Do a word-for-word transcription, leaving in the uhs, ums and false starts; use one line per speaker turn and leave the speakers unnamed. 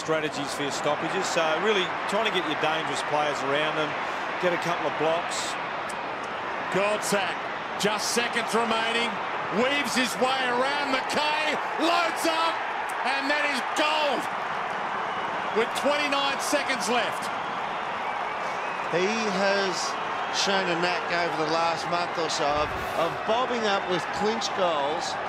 strategies for your stoppages. So really trying to get your dangerous players around them, get a couple of blocks.
Goldsack, just seconds remaining, weaves his way around McKay, loads up, and that is gold with twenty-nine seconds left.
He has shown a knack over the last month or so of, of bobbing up with clinch goals